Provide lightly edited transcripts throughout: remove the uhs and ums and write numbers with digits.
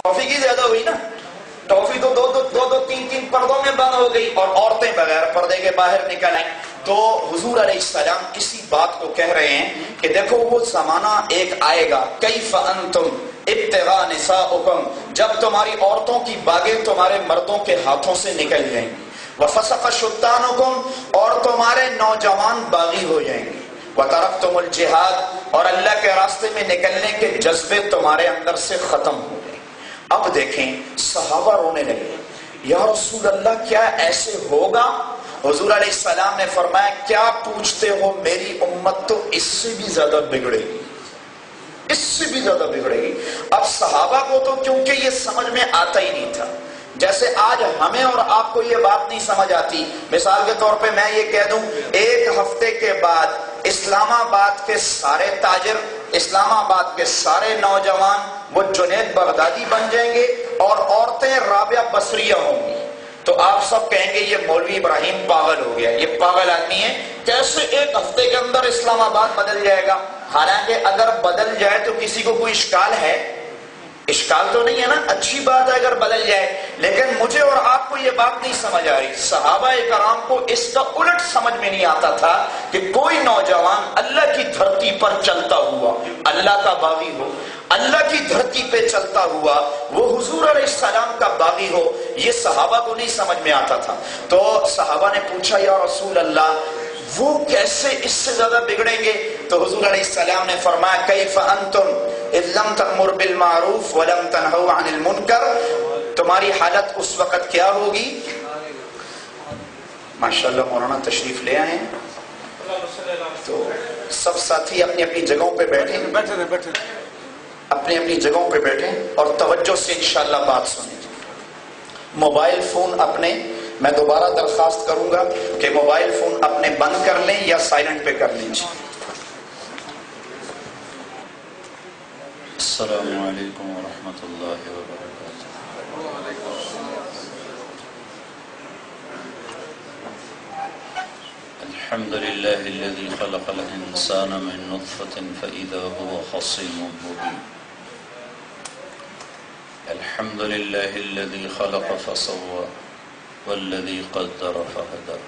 Toffee کی زیادہ ہوئی نا، ٹافی تو دو تین پردوں میں بند ہو گئی اور عورتیں بغیر پردے کے باہر نکل آئیں. تو حضور علیہ السلام اسی بات کو کہہ رہے ہیں کہ دیکھو وہ زمانہ ایک آئے گا، کیف انتم ابتغاء نساؤکم، جب تمہاری عورتوں کی باغیں تمہارے مردوں کے ہاتھوں سے نکل جائیں گی، وفسق شتانکم، اور تمہارے نوجوان باغی ہو جائیں گے، وترکتم الجہاد، اور اللہ کے راستے میں نکلنے کے جذبے تمہارے اندر سے ختم ہو گئے. اب دیکھیں صحابہ رونے لگے، یا رسول اللہ کیا ایسے ہوگا؟ حضور علیہ السلام نے فرمایا کیا پوچھتے ہو، میری امت تو اس سے بھی زیادہ بگڑے گی، اس سے بھی زیادہ بگڑے گی. اب صحابہ کو تو کیونکہ یہ سمجھ میں آتا ہی نہیں تھا، جیسے آج ہمیں اور آپ کو یہ بات نہیں سمجھ آتی. مثال کے طور پہ میں یہ کہہ دوں، ایک ہفتے کے بعد اسلام آباد کے سارے تاجر، اسلام آباد کے سارے نوجوان وہ جنید بغدادی بن جائیں گے اور عورتیں رابعہ بصریہ ہوں گی، تو آپ سب کہیں گے یہ مولوی ابراہیم پاگل ہو گیا، یہ پاگل آدمی ہے، کیسے ایک ہفتے کے اندر اسلام آباد بدل جائے گا؟ حالانکہ اگر بدل جائے تو کسی کو کوئی اشکال ہے؟ اشکال تو نہیں ہے نا، اچھی بات ہے اگر بدل جائے. لیکن مجھے اور آپ کو یہ بات نہیں سمجھ آ رہی. صحابہ کرام کو اس کا الٹ سمجھ میں نہیں آتا تھا کہ کوئی نوجوان اللہ کی دھرتی پر چلتا ہوا اللہ کا باغی ہو، اللہ کی دھرتی پہ چلتا ہوا وہ حضور علیہ السلام کا باغی ہو، یہ صحابہ کو نہیں سمجھ میں آتا تھا. تو صحابہ نے پوچھا یا رسول اللہ وہ کیسے اس سے زیادہ بگڑیں گے؟ تو حضور علیہ السلام نے فرمایا کیف انتم اذ لم تأمر بالمعروف ولم تنہوا عن المنکر، تمہاری حالت اس وقت کیا ہوگی؟ ماشاءاللہ مولانا تشریف لے آئے ہیں، تو سب ساتھی اپنی اپنی جگہوں پہ بیٹھیں، اپنی اپنی جگہوں پہ بیٹھیں اور توجہ سے انشاءاللہ بات سنیں. موبائل فون اپنے، میں دوبارہ درخواست کروں گا کہ موبائل فون اپنے بند کر لیں یا سائلنٹ پہ کر لیں. السلام علیکم ورحمۃ اللہ وبرکاتہ. الحمد للہ الذی خلق الانسان من نطفة فإذا هو خصیم مبین. الحمد للہ الذی خلق فسوى والذی قدر فهدى.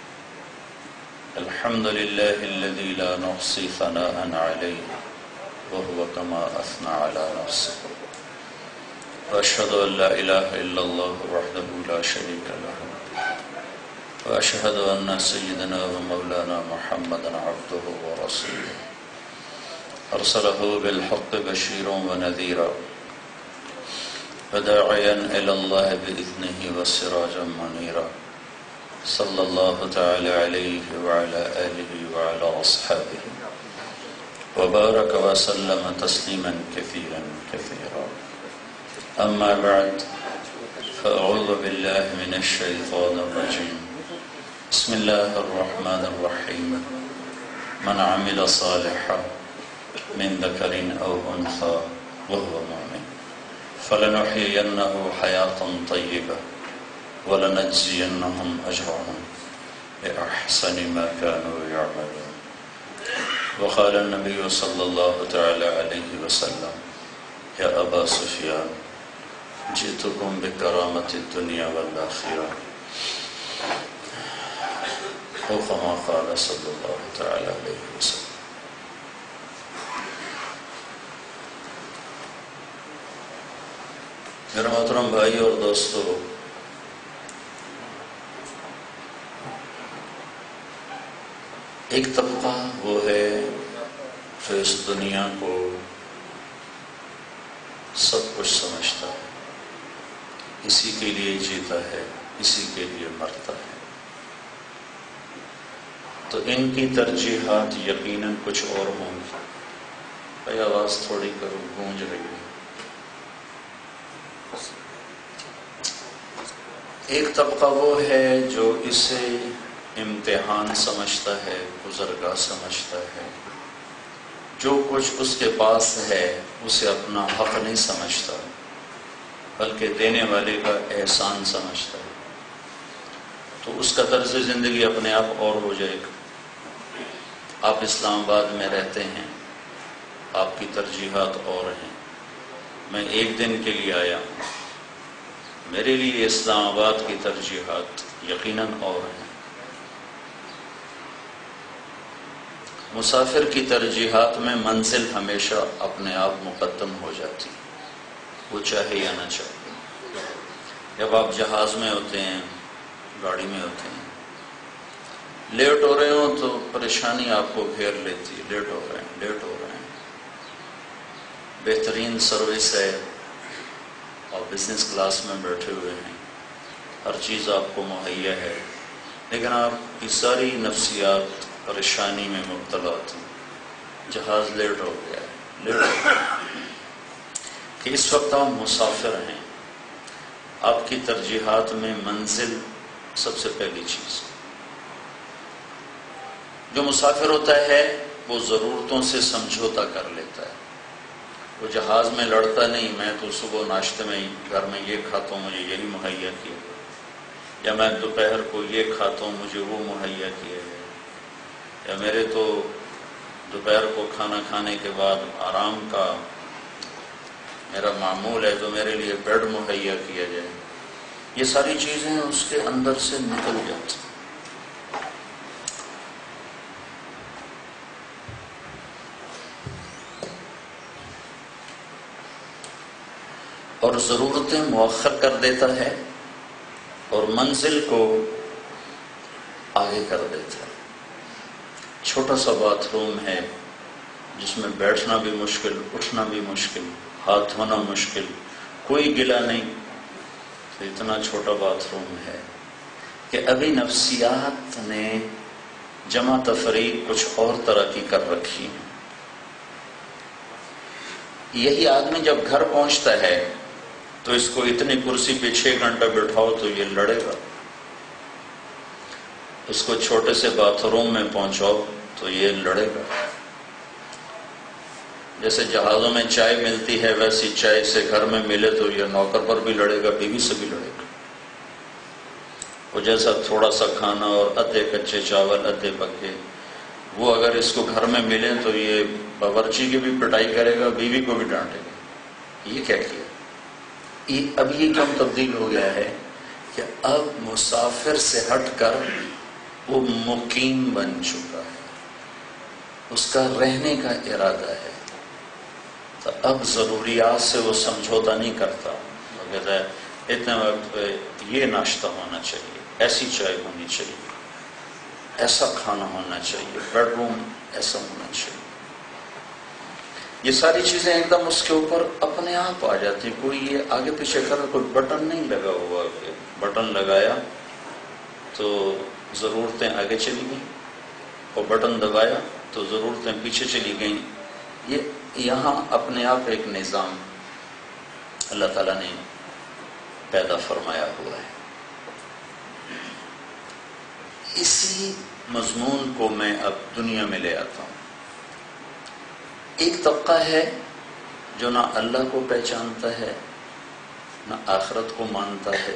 الحمد للہ الذی لا نحصی ثناء علیہ وهو كما أثنى على نفسه. وأشهد أن لا إله إلا الله وحده لا شريك له. وأشهد أن سيدنا ومولانا محمدا عبده ورسوله أرسله بالحق بشيرا ونذيرا وداعيا إلى الله بإذنه وسراجا منيرا. صلى الله تعالى عليه وعلى آله وعلى أصحابه وبارك وسلم تسليما كثيرا كثيرا. أما بعد فأعوذ بالله من الشيطان الرجيم. بسم الله الرحمن الرحيم. من عمل صالحا من ذكر أو أنثى وهو مؤمن فلنحيينه حياة طيبة ولنجزينهم أجرهم بأحسن ما كانوا يعملون. وقال النبي صلى الله تعالى عليه وسلم يا أبا سفيان جئتكم بكرامة الدنيا والآخرة أو كما قال صلى الله تعالى عليه وسلم. میرے محترم بھائی اور دوستو، ایک طبقہ وہ ہے جو اس دنیا کو سب کچھ سمجھتا ہے، اسی کے لیے جیتا ہے، اسی کے لیے مرتا ہے. تو ان کی ترجیحات یقیناً کچھ اور ہوں گی. بھائی آواز تھوڑی کرو، گونج رہی ہے. ایک طبقہ وہ ہے جو اسے امتحان سمجھتا ہے، گزرگاہ سمجھتا ہے، جو کچھ اس کے پاس ہے اسے اپنا حق نہیں سمجھتا بلکہ دینے والے کا احسان سمجھتا ہے. تو اس کا طرز زندگی اپنے آپ اور ہو جائے گا. آپ اسلام آباد میں رہتے ہیں، آپ کی ترجیحات اور ہیں. میں ایک دن کے لیے آیا ہوں. میرے لیے اسلام آباد کی ترجیحات یقیناً اور ہیں. مسافر کی ترجیحات میں منزل ہمیشہ اپنے آپ مقدم ہو جاتی، وہ چاہے یا نہ چاہے. جب آپ جہاز میں ہوتے ہیں، گاڑی میں ہوتے ہیں، لیٹ ہو رہے ہوں تو پریشانی آپ کو گھیر لیتی ہے. لیٹ ہو رہے ہیں. بہترین سروس ہے، اور بزنس کلاس میں بیٹھے ہوئے ہیں، ہر چیز آپ کو مہیا ہے، لیکن آپ کی ساری نفسیات پریشانی میں مبتلا ہوتی ہیں. جہاز لیٹ ہو گیا کہ اس وقت آپ مسافر ہیں. آپ کی ترجیحات میں منزل سب سے پہلی چیز. جو مسافر ہوتا ہے وہ ضرورتوں سے سمجھوتا کر لیتا ہے. وہ جہاز میں لڑتا نہیں، میں تو صبح ناشتے میں گھر میں یہ کھاتا ہوں، مجھے یہی مہیا کیا، یا میں دوپہر کو یہ کھاتا ہوں، مجھے وہ مہیا کیا ہے، یا میرے تو دوپہر کو کھانا کھانے کے بعد آرام کا میرا معمول ہے تو میرے لیے بیڈ مہیا کیا جائے. یہ ساری چیزیں اس کے اندر سے نکل جاتی. اور ضرورتیں مؤخر کر دیتا ہے اور منزل کو آگے کر دیتا ہے. چھوٹا سا باتھ روم ہے جس میں بیٹھنا بھی مشکل، اٹھنا بھی مشکل، ہاتھ دھونا مشکل، کوئی گلا نہیں، تو اتنا چھوٹا باتھ روم ہے کہ ابھی نفسیات نے جمع تفریق کچھ اور طرح کی کر رکھی ہے. یہی آدمی جب گھر پہنچتا ہے تو اس کو اتنی کرسی پہ 6 گھنٹہ بٹھاؤ تو یہ لڑے گا. اس کو چھوٹے سے باتھ روم میں پہنچاؤ تو یہ لڑے گا. جیسے جہازوں میں چائے ملتی ہے ویسی چائے سے گھر میں ملے تو یہ نوکر پر بھی لڑے گا، بیوی سے بھی لڑے گا. وہ جیسا تھوڑا سا کھانا اور ادھے کچے چاول ادھے پکے، وہ اگر اس کو گھر میں ملے تو یہ باورچی کی بھی پٹائی کرے گا، بیوی کو بھی ڈانٹے گا. یہ کیا کیا؟ اب یہ کیوں تبدیل ہو گیا ہے کہ اب مسافر سے ہٹ کر وہ مقیم بن چکا ہے، اس کا رہنے کا ارادہ ہے. تو اب ضروریات سے وہ سمجھوتا نہیں کرتا. وہ کہتا ہے اتنے وقت پہ یہ ناشتہ ہونا چاہیے، ایسی چائے ہونی چاہیے، ایسا کھانا ہونا چاہیے، بیڈ روم ایسا ہونا چاہیے. یہ ساری چیزیں ایک دم اس کے اوپر اپنے آپ آ جاتی. کوئی یہ آگے پیچھے کر، کوئی بٹن نہیں لگا ہوا کہ بٹن لگایا تو ضرورتیں آگے چلی گئیں اور بٹن دبایا تو ضرورتیں پیچھے چلی گئیں. یہ یہاں اپنے آپ ایک نظام اللہ تعالیٰ نے پیدا فرمایا ہوا ہے. اسی مضمون کو میں اب دنیا میں لے آتا ہوں. ایک طبقہ ہے جو نہ اللہ کو پہچانتا ہے نہ آخرت کو مانتا ہے،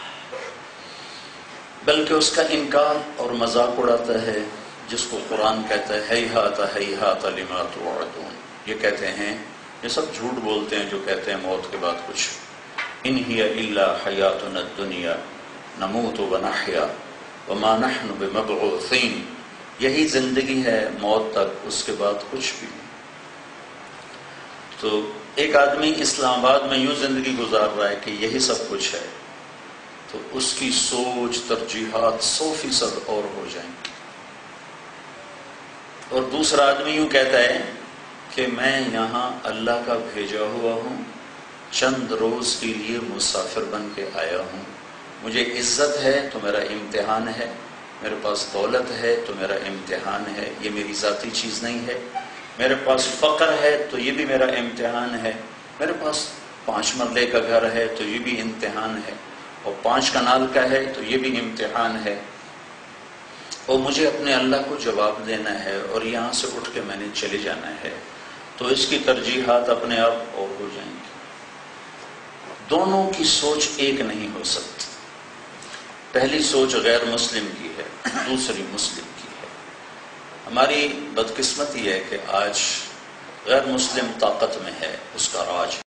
بلکہ اس کا انکار اور مذاق اڑاتا ہے، جس کو قرآن کہتا ہے ہیہات ہیہات لما توعدون. یہ کہتے ہیں، یہ سب جھوٹ بولتے ہیں جو کہتے ہیں موت کے بعد کچھ. ان ہی الا حیاتنا الدنیا نموت ونحیا وما نحن بمبعوثین. یہی زندگی ہے موت تک، اس کے بعد کچھ بھی نہیں. تو ایک آدمی اسلام آباد میں یوں زندگی گزار رہا ہے کہ یہی سب کچھ ہے، تو اس کی سوچ ترجیحات 100% اور ہو جائیں گی. اور دوسرا آدمی یوں کہتا ہے کہ میں یہاں اللہ کا بھیجا ہوا ہوں، چند روز کے لیے مسافر بن کے آیا ہوں. مجھے عزت ہے تو میرا امتحان ہے، میرے پاس دولت ہے تو میرا امتحان ہے، یہ میری ذاتی چیز نہیں ہے. میرے پاس فقر ہے تو یہ بھی میرا امتحان ہے. میرے پاس 5 مرلے کا گھر ہے تو یہ بھی امتحان ہے، اور 5 کنال کا ہے تو یہ بھی امتحان ہے. اور مجھے اپنے اللہ کو جواب دینا ہے اور یہاں سے اٹھ کے میں نے چلے جانا ہے. تو اس کی ترجیحات اپنے آپ اور ہو جائیں گی. دونوں کی سوچ ایک نہیں ہو سکتی. پہلی سوچ غیر مسلم کی ہے، دوسری مسلم کی ہے. ہماری بدقسمتی ہے کہ آج غیر مسلم طاقت میں ہے، اس کا راج